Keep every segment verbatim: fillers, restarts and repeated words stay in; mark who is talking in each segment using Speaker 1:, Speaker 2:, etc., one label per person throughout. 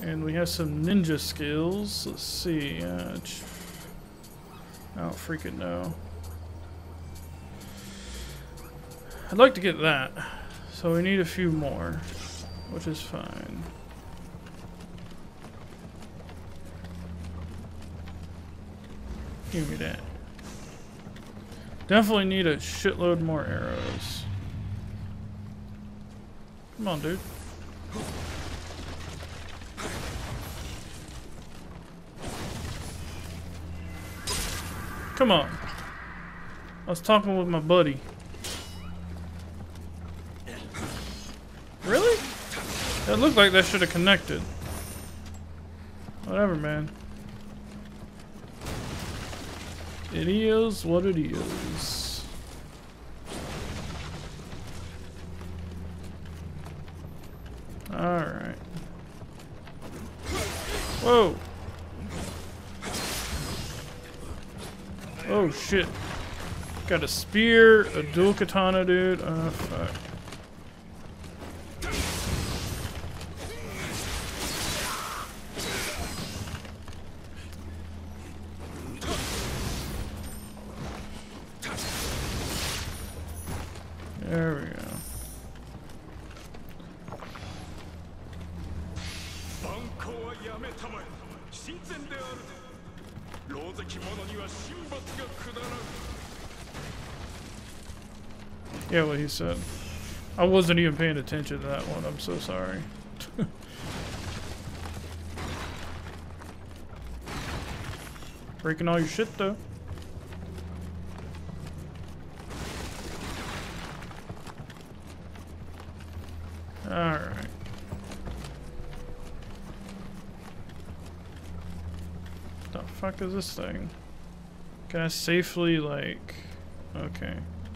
Speaker 1: And we have some ninja skills. Let's see. Uh, I don't freaking know. I'd like to get that. So we need a few more, which is fine. Give me that. Definitely need a shitload more arrows. Come on, dude. Come on. I was talking with my buddy. Really? That looked like that should have connected. Whatever, man. It is what it is. Alright. Whoa. Oh shit. Got a spear, a dual katana, dude. Oh fuck. There we go. Yeah, what he said. I wasn't even paying attention to that one. I'm so sorry. Breaking all your shit though. Alright. The fuck is this thing? Can I safely, like... Okay.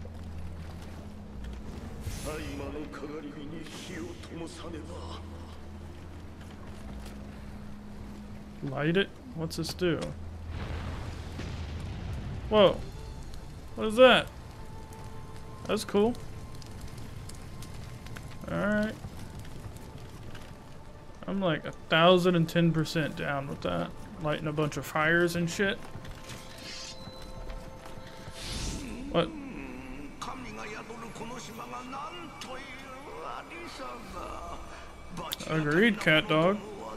Speaker 1: Light it? What's this do? Whoa. What is that? That's cool. Alright. I'm like a thousand and ten percent down with that. Lighting a bunch of fires and shit. What? Agreed, cat dog.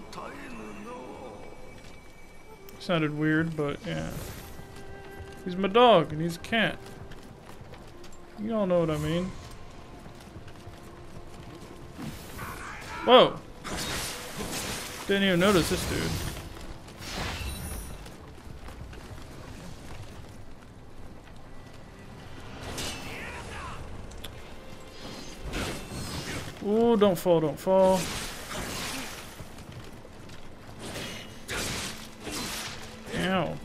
Speaker 1: Sounded weird, but yeah. He's my dog and he's a cat. You all know what I mean. Whoa! Didn't even notice this dude. Ooh, don't fall, don't fall. Ow.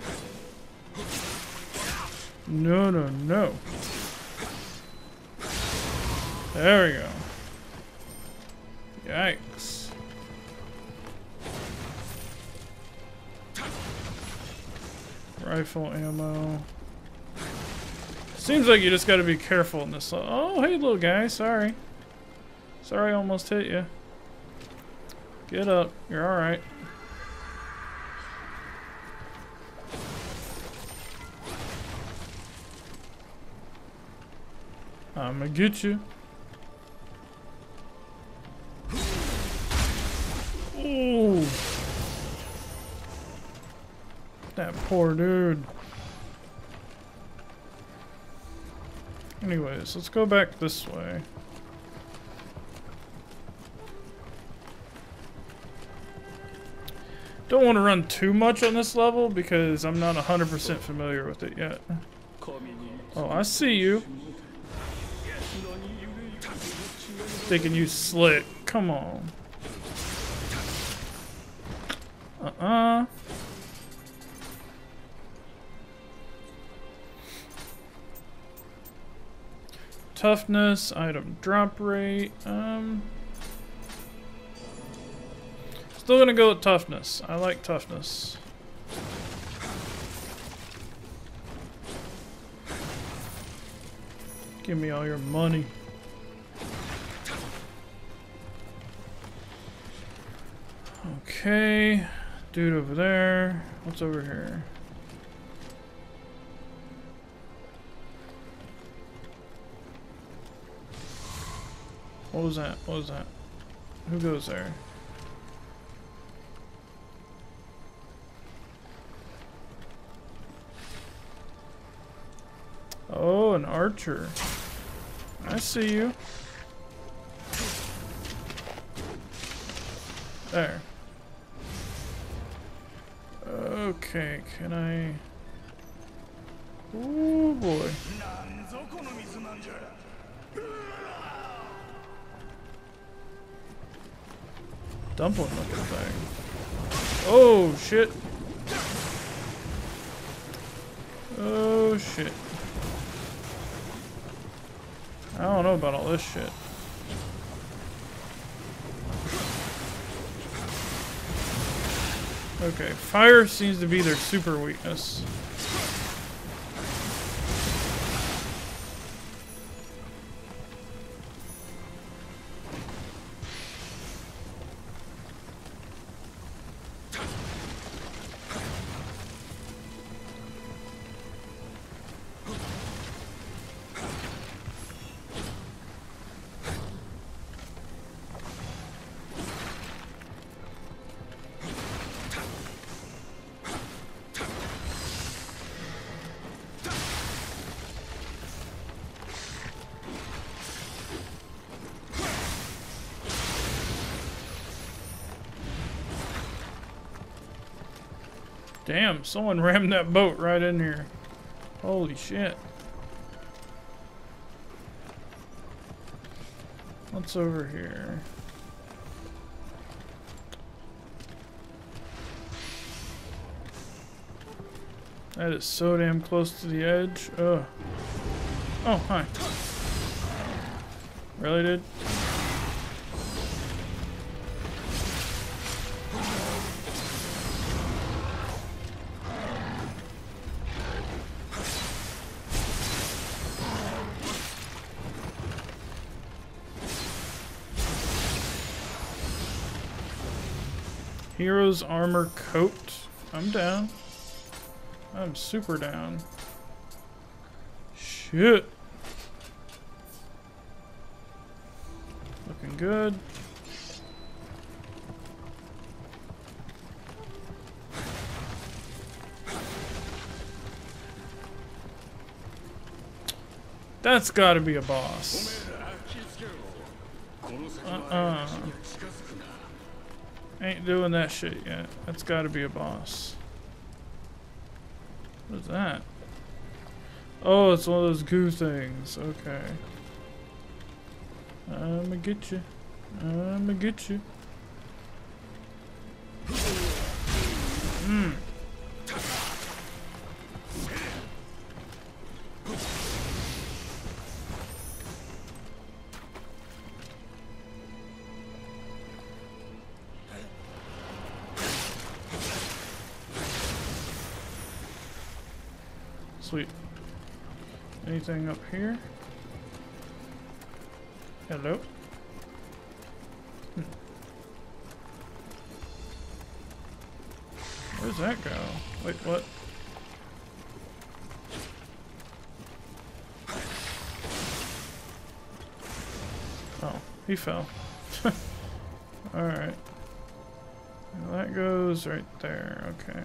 Speaker 1: No, no, no. There we go. Yikes. Rifle ammo. Seems like you just gotta be careful in this. Oh, hey, little guy. Sorry. Sorry I almost hit you. Get up. You're alright. I'ma get you. Ooh. That poor dude. Anyways, let's go back this way. Don't want to run too much on this level because I'm not one hundred percent familiar with it yet. Oh, I see you. Thinking you slick. Come on. Uh-uh. Toughness, item drop rate. Um, still gonna go with toughness. I like toughness. Give me all your money. Okay. Dude over there. What's over here? What was that? What was that? Who goes there? Oh, an archer. I see you. There. Okay, can I... Oh boy. Dumpling looking thing. Oh shit. Oh shit. I don't know about all this shit. Okay, fire seems to be their super weakness. Damn, someone rammed that boat right in here. Holy shit. What's over here? That is so damn close to the edge. Ugh. Oh, hi. Really, dude? Hero's armor coat. I'm down. I'm super down. Shit. Looking good. That's gotta be a boss. Uh-uh. Ain't doing that shit yet. That's gotta be a boss. What is that? Oh, it's one of those goo things. Okay. I'ma get you. I'ma get you. Hmm. Sweet. Anything up here? Hello? Hmm. Where's that go? Wait, what? Oh, he fell. Alright. Well, that goes right there, okay.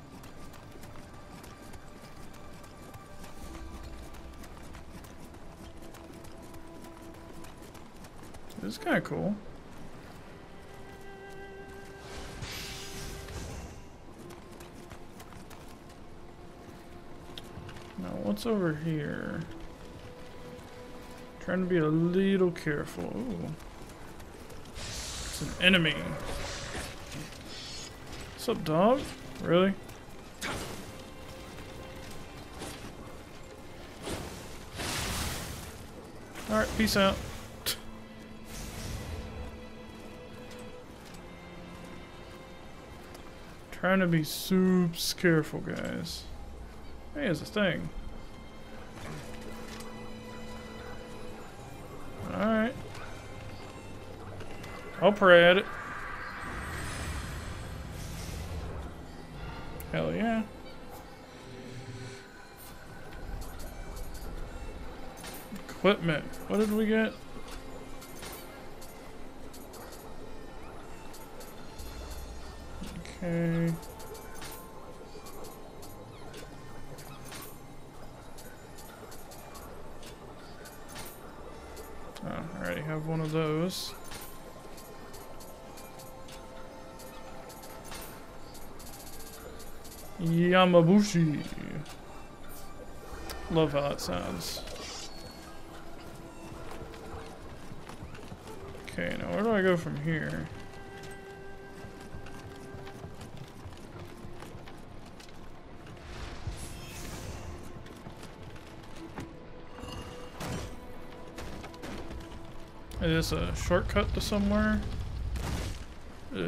Speaker 1: This is kind of cool. Now, what's over here? Trying to be a little careful. Ooh. It's an enemy. What's up, dog? Really? Alright, peace out. Trying to be super careful, guys. Hey, there's a thing. Alright. I'll pray at it. Hell yeah. Equipment. What did we get? Okay. Oh, I already have one of those. Yamabushi. Love how that sounds. Okay, now where do I go from here? Is this a shortcut to somewhere? Uh,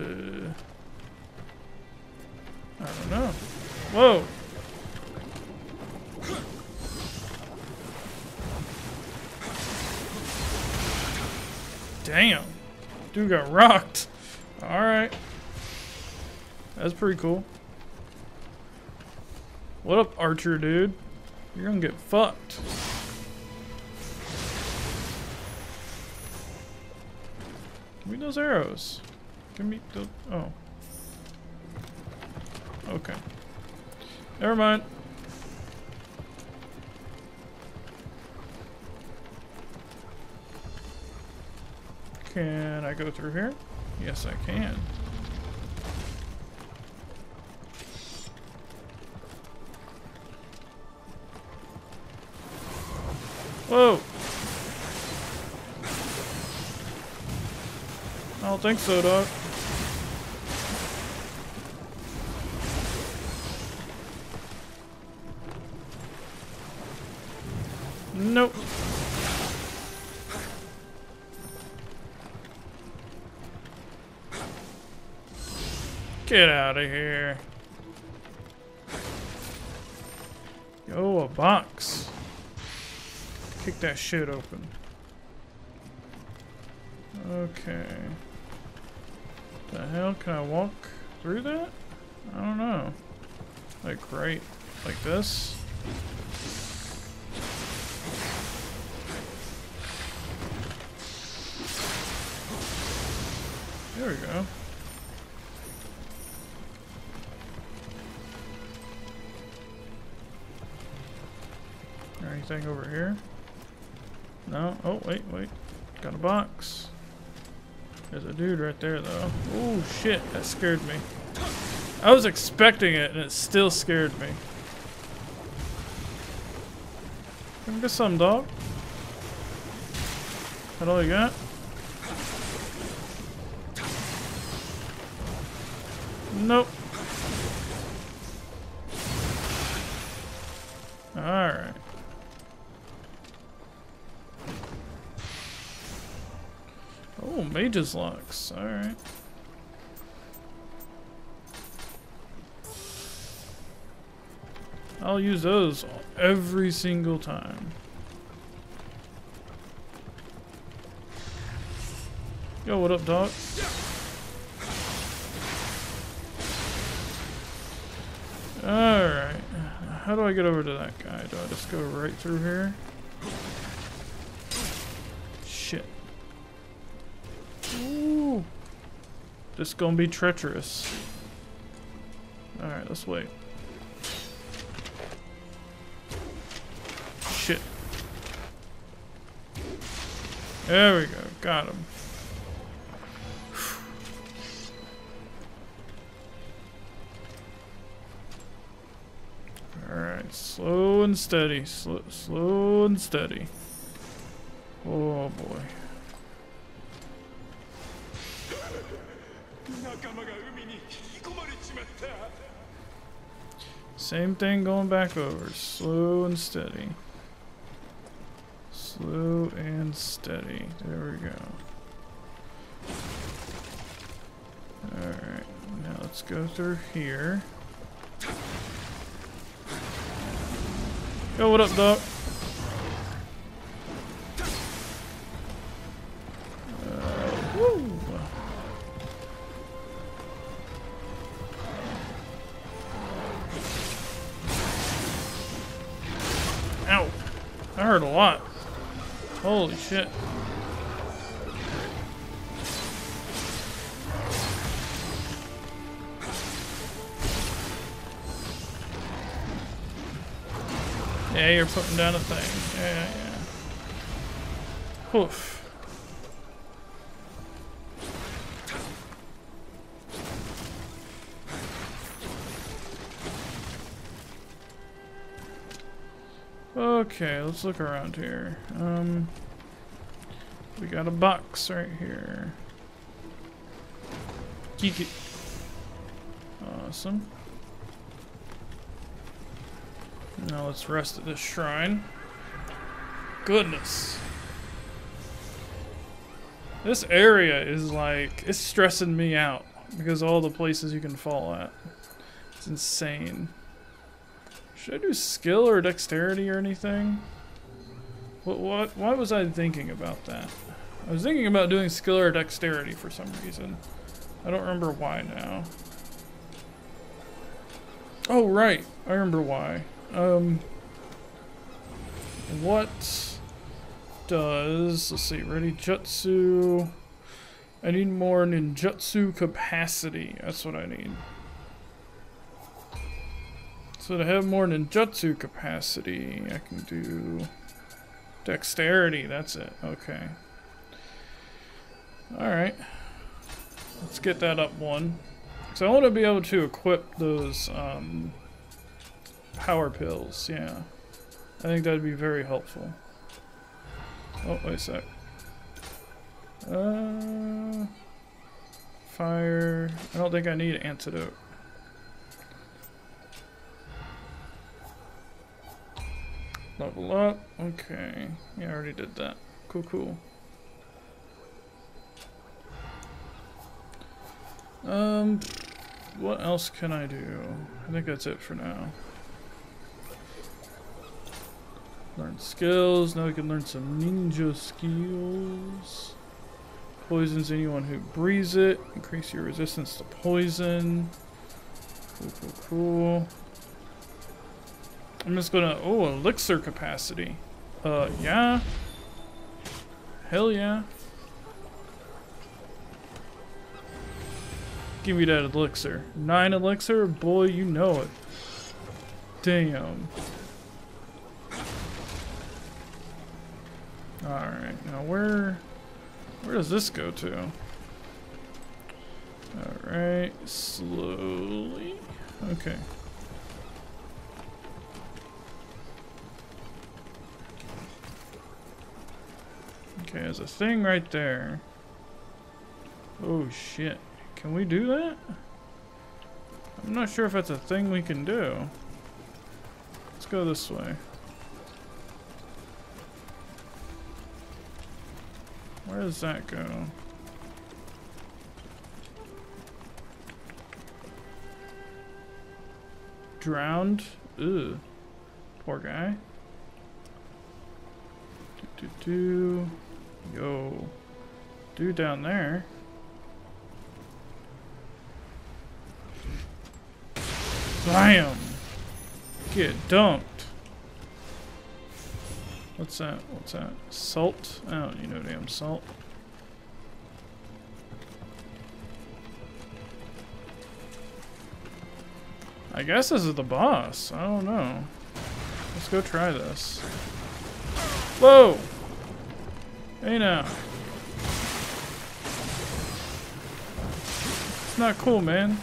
Speaker 1: I don't know. Whoa! Damn! Dude got rocked. Alright. That's pretty cool. What up, Archer dude? You're gonna get fucked. Give me those arrows. Give me the... Oh. Okay. Never mind. Can I go through here? Yes, I can. Whoa! I don't think so, dog. Nope. Get out of here. Yo, a box. Kick that shit open. Okay. The hell? Can I walk through that? I don't know. Like right like this? There we go. Anything over here? No? Oh, wait, wait. Got a box. There's a dude right there, though. Oh, shit. That scared me. I was expecting it, and it still scared me. Can I get some, dog? That all you got? Nope. Alright. Oh, mage's locks. Alright. I'll use those every single time. Yo, what up, dog? Alright. How do I get over to that guy? Do I just go right through here? Shit. Ooh. This is gonna be treacherous. Alright, let's wait. Shit. There we go. Got him. Alright, slow and steady. Slow, slow and steady. Oh boy. Same thing going back over. Slow and steady. Slow and steady. There we go. Alright, now let's go through here. Yo, what up, dog? Uh, woo! heard a lot. Holy shit. Yeah, you're putting down a thing. Yeah, yeah. Oof. Okay, let's look around here. Um, we got a box right here. Geek it. Awesome. Now let's rest at this shrine. Goodness. This area is like, it's stressing me out because of all the places you can fall at. It's insane. Should I do skill or dexterity or anything? What, what, why was I thinking about that? I was thinking about doing skill or dexterity for some reason. I don't remember why now. Oh, right. I remember why. Um, what does, let's see, ready jutsu. I need more ninjutsu capacity. That's what I need. So to have more ninjutsu capacity, I can do dexterity. That's it. Okay. Alright. Let's get that up one. So I want to be able to equip those um, power pills. Yeah. I think that'd be very helpful. Oh, wait a sec. Uh, fire. I don't think I need antidote. Level up. Okay. Yeah, I already did that. Cool, cool. Um, what else can I do? I think that's it for now. Learn skills. Now we can learn some ninja skills. Poisons anyone who breathes it. Increase your resistance to poison. Cool, cool, cool. I'm just gonna, oh, elixir capacity. Uh, yeah. Hell yeah. Give me that elixir. Nine elixir? Boy, you know it. Damn. Alright, now where, where does this go to? Alright, slowly. Okay. Okay, there's a thing right there. Oh shit. Can we do that? I'm not sure if that's a thing we can do. Let's go this way. Where does that go? Drowned? Ugh. Poor guy. Do, do, do. Yo. Dude down there. Bam! Get dumped. What's that? What's that? Salt? I don't need no damn salt. I guess this is the boss. I don't know. Let's go try this. Whoa! Hey now. It's not cool, man.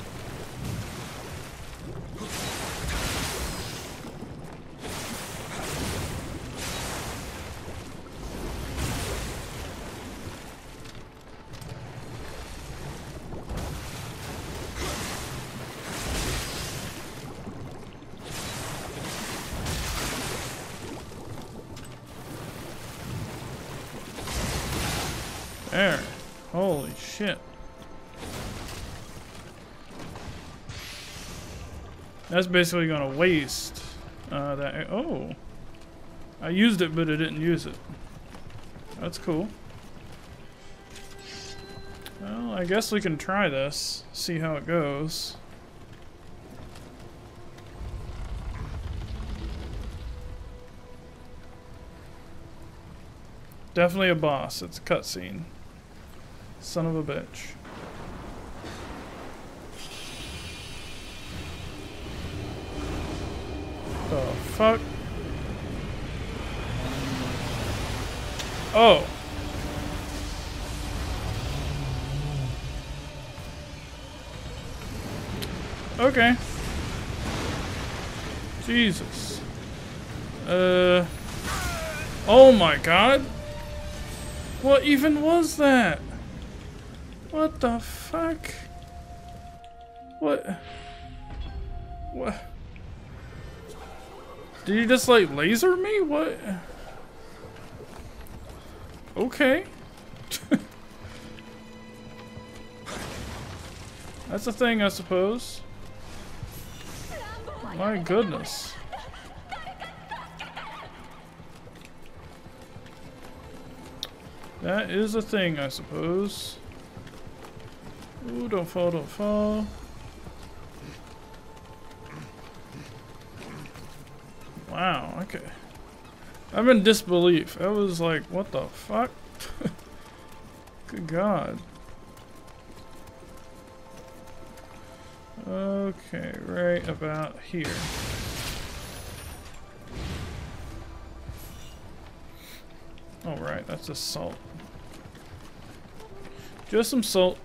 Speaker 1: There. Holy shit. That's basically gonna waste uh, that. Oh. I used it, but I didn't use it. That's cool. Well, I guess we can try this. See how it goes. definitely a boss. It's a cutscene. Son of a bitch. The fuck? Oh. Okay. Jesus. Uh. Oh my god. What even was that? What the fuck? What? What? Did he just like laser me? What? Okay. That's a thing, I suppose. My goodness. That is a thing, I suppose. Ooh, don't fall, don't fall. Wow, okay. I'm in disbelief. I was like, what the fuck? Good God. Okay, right about here. Alright, that's just salt. Just some salt.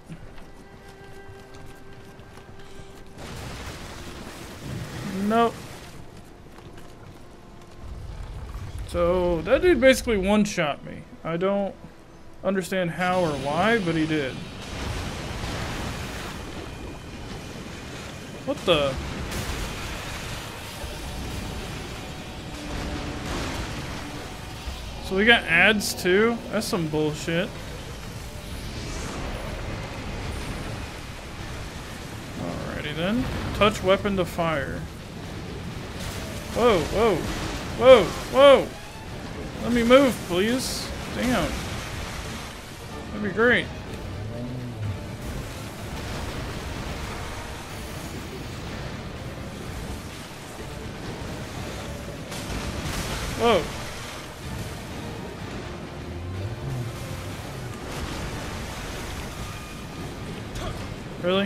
Speaker 1: Nope. So, that dude basically one-shot me. I don't understand how or why, but he did. What the? So we got ads too? That's some bullshit. Alrighty then. Touch weapon to fire. Whoa, whoa, whoa, whoa! Let me move, please. Damn. That'd be great. Whoa. Really?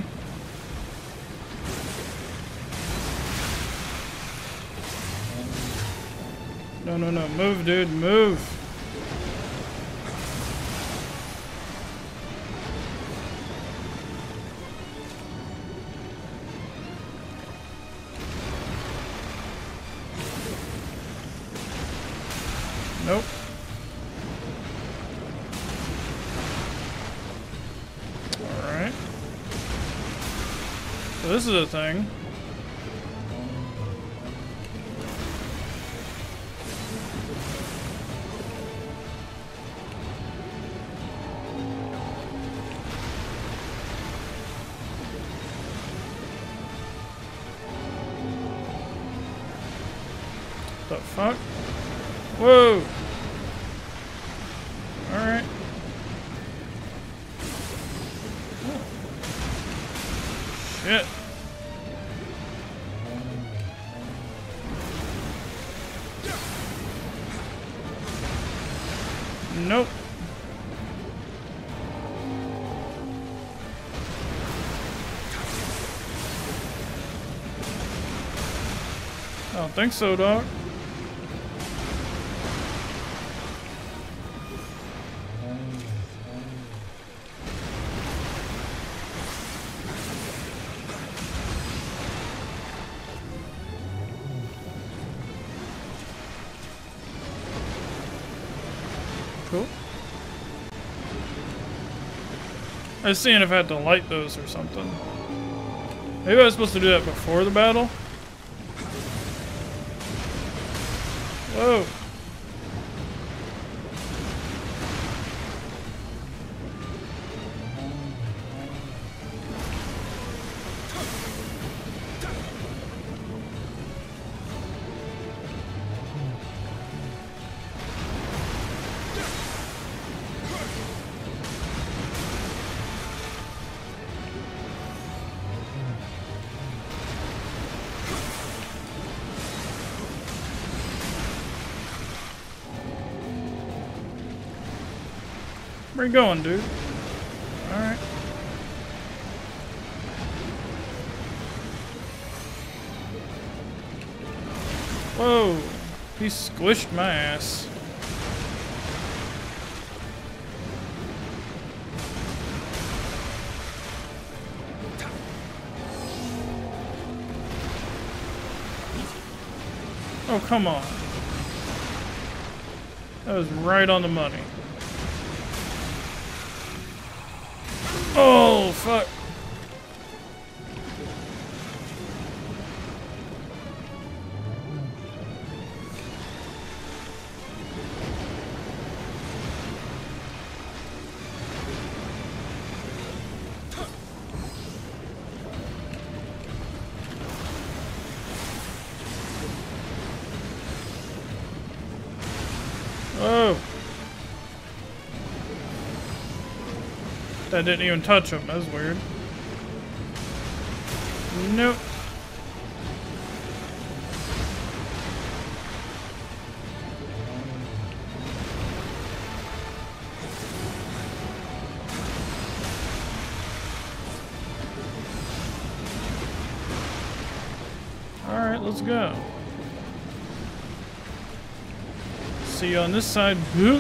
Speaker 1: No, no, no. Move, dude. Move. Nope. Alright. So this is a thing. The fuck? Whoa! Alright. Oh. Shit. Nope. I don't think so, dog. Cool. I was seeing if I had to light those or something. Maybe I was supposed to do that before the battle? Whoa. Where you going, dude? Alright. Whoa! He squished my ass. Oh, come on. That was right on the money. Oh, fuck. Oh. That didn't even touch him. That's weird. Nope. Alright, let's go. See you on this side, booch.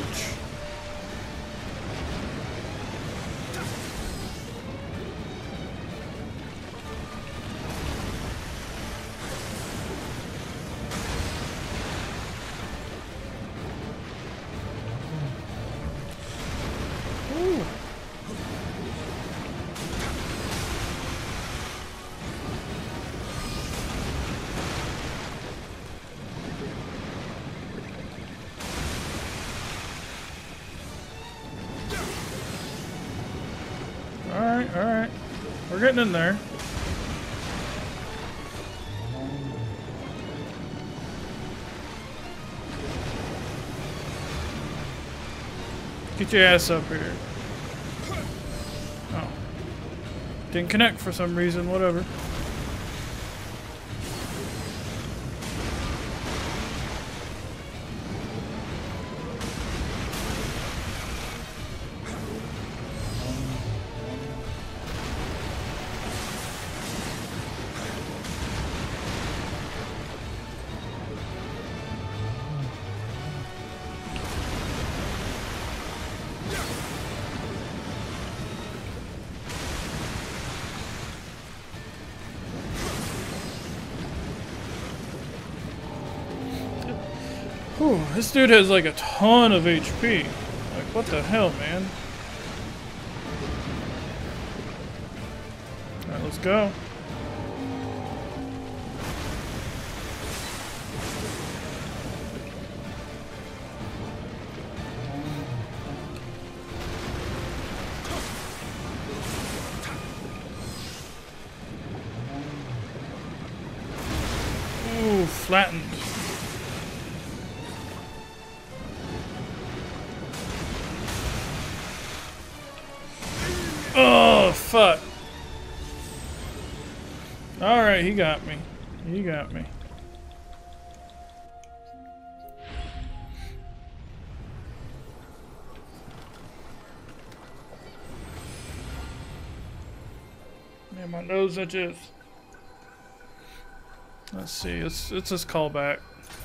Speaker 1: Ooh. Alright, alright. We're getting in there. Get your ass up here. Oh. Didn't connect for some reason, whatever. Whew, this dude has like a ton of H P. Like, what the hell, man? Alright, let's go. Ooh, flattened. Oh, fuck. Alright, he got me. He got me. Man, my nose itches. Let's see, let's, let's just call back.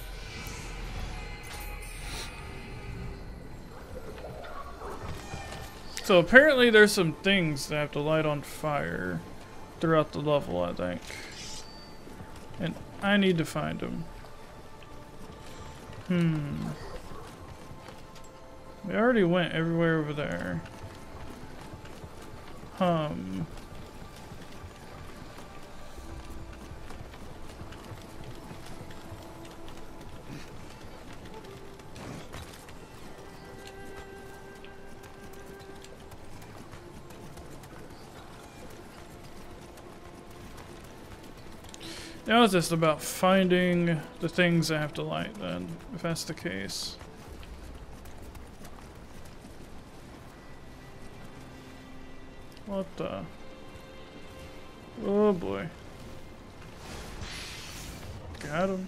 Speaker 1: So apparently there's some things that have to light on fire throughout the level, I think. And I need to find them. Hmm. We already went everywhere over there. Um. Now it's just about finding the things I have to light then, if that's the case. What the? Oh boy. Got him.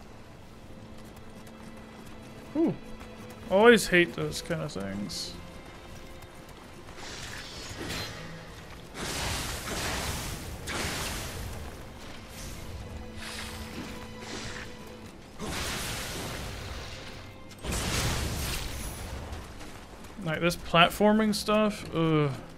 Speaker 1: Ooh. Always hate those kind of things. Like, this platforming stuff, ugh.